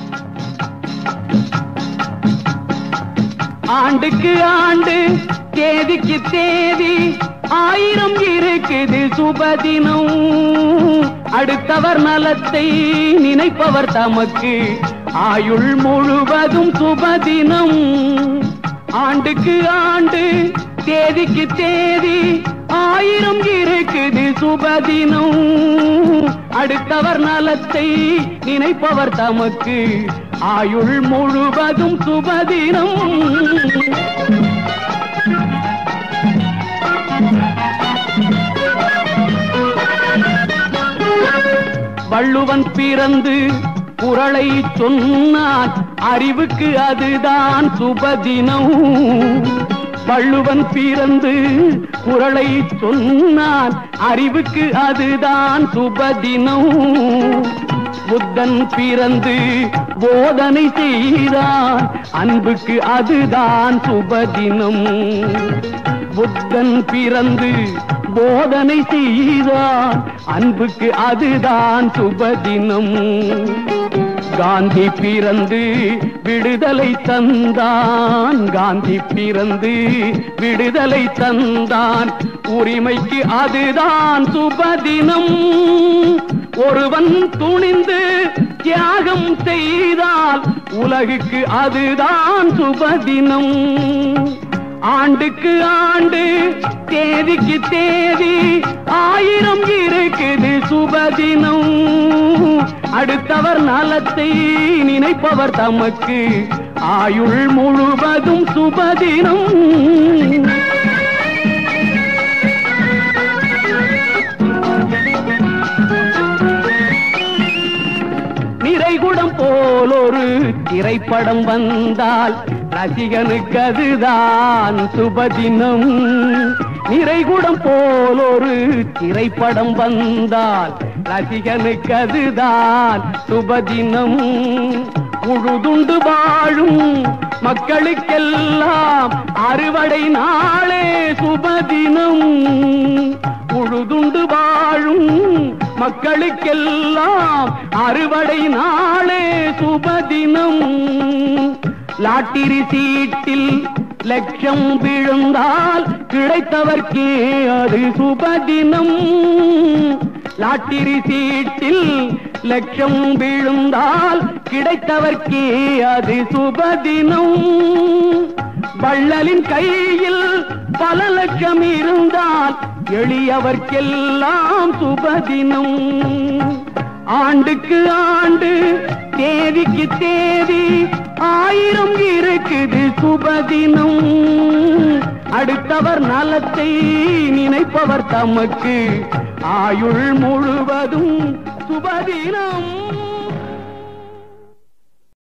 ஆண்டுக்கு ஆண்டு தேதிக்கு தேதி ஆயிரம் இருக்குது சுபதினம். அடுத்தவர் நலத்தை நினைப்பவர் தமக்கு ஆயுள் முழுவதும் சுபதினம். ஆண்டுக்கு ஆண்டு தேதிக்கு தேதி ஆயிரம் இருக்குது சுபதினம். அடுத்தவர் நலத்தை நினைப்பவர் தமக்கு ஆயுள் முழுவதும் சுபதினம். வள்ளுவன் பிறந்து குறளை சொன்னான், அறிவுக்கு அதுதான் சுபதினம். வள்ளுவன் பிறந்து குறளை சொன்னான், அறிவுக்கு அதுதான் சுபதினம். புத்தன் பிறந்து போதனை செய்தான், அன்புக்கு அதுதான் சுபதினம். புத்தன் பிறந்து போதனை செய்தான், அன்புக்கு அதுதான் சுபதினம். காந்தி பிறந்து விடுதலை தந்தான், காந்தி பிறந்து விடுதலை தந்தான், உரிமைக்கு அதுதான் சுபதினம். ஒருவன் துணிந்து தியாகம் செய்தால் உலகுக்கு அதுதான் சுபதினம். ஆண்டுக்கு ஆண்டு தேதிக்கு தேதி ஆயிரம் இருக்குது சுபதினம். அடுத்தவர் நலத்தை நினைப்பவர் தமக்கு ஆயுள் முழுவதும் சுபதினம். நிறைகுடம் போல் ஒரு திரைப்படம் வந்தால் ரசிகனுக்கு அதுதான் சுபதினம். நிறைகுடம் போல் ஒரு திரைப்படம் வந்தால் ரசிகனுக்கு அதுதான் சுபதினம். உழுதுண்டு வாழும் மக்களுக்கெல்லாம் அறுவடை நாளே சுபதினம். உழுதுண்டு வாழும் மக்களுக்கெல்லாம் அறுவடை நாளே சுபதினம். லாட்டரி சீட்டில் லட்சம் விழுந்தால் கிடைத்தவர்க்கே அது சுபதினம். லாட்டரி சீட்டில் லட்சம் விழுந்தால் கிடைத்தவர்க்கே அது சுபதினம். வள்ளலின் கையில் பல லட்சம் இருந்தால் எளியவர்க்கெல்லாம் சுபதினம். ஆண்டுக்கு ஆண்டு தேதிக்கு தேதி ஆயிரம் இருக்குது சுபதினம். அடுத்தவர் நலத்தை நினைப்பவர் தமக்கு ஆயுள் முழுவதும் சுபதினம்.